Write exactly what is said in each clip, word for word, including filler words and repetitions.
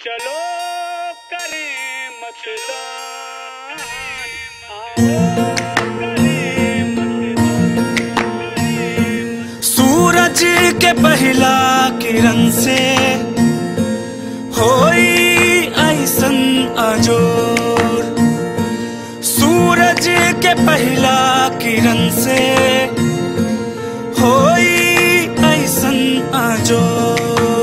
चलो करें मतदान, आओ करें मतदान। सूरज के पहला किरण से होई ऐसन अजोर, सूरज के पहला किरण से होई ऐसन अजोर।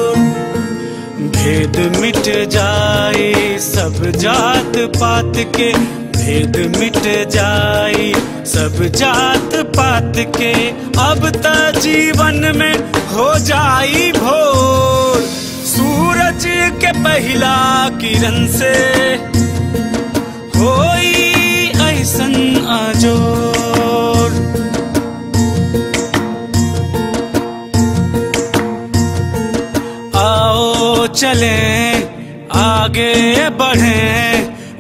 भेद मिट जाए सब जात पात के, भेद मिट जाए सब जात पात के, अब त जीवन में हो जाई भोर। सूरज के पहला किरण से होई ऐसन अजोर। आओ चलें आगे बढ़ें,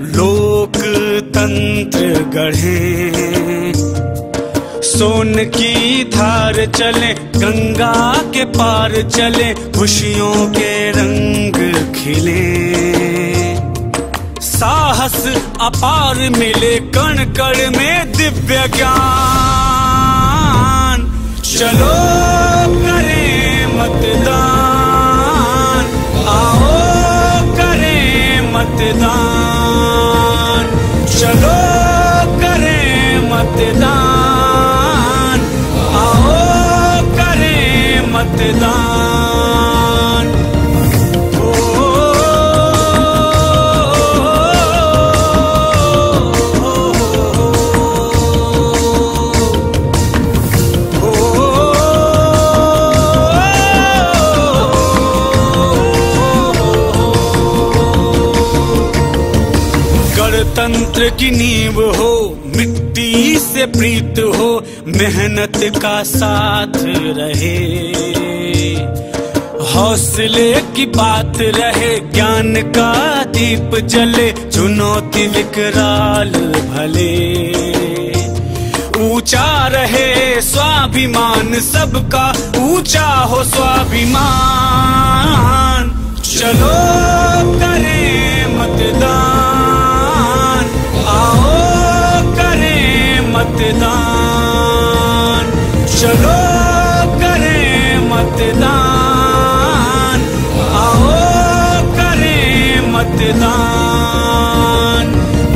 लोकतंत्र गढ़ें, सोन की धार चले, गंगा के पार चले, खुशियों के रंग खिले, साहस अपार मिले, कण कण में दिव्य ज्ञान। चलो करें मतदान, आओ करें मतदान, चलो करें मतदान, आओ करें मतदान। ओ, ओ, ओ, गणतंत्र की नींव हो, मिट्टी से प्रीत हो, मेहनत का साथ रहे, हौसले की बात रहे, ज्ञान का दीप जले, चुनौती विकराल भले, ऊंचा रहे स्वाभिमान सबका, ऊंचा हो स्वाभिमान। चलो करें मतदान, आओ करें मतदान, चलो करें मतदान, आओ करें मतदान।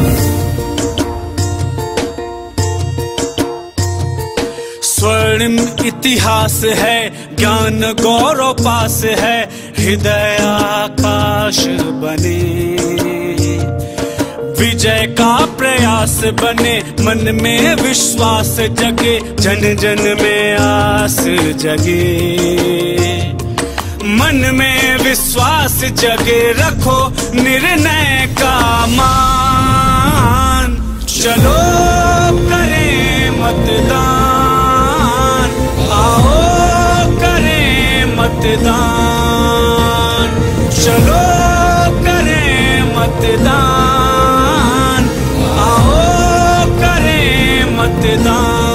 स्वर्णिम इतिहास है, ज्ञान गौरव पास है, हृदय आकाश बने, विजय का प्रयास बने, मन में विश्वास जगे, जन जन में आस जगे, मन में विश्वास जगे, रखो निर्णय का मान। चलो करें मतदान, आओ करें मतदान, चलो करें मतदान, आओ करें मतदान।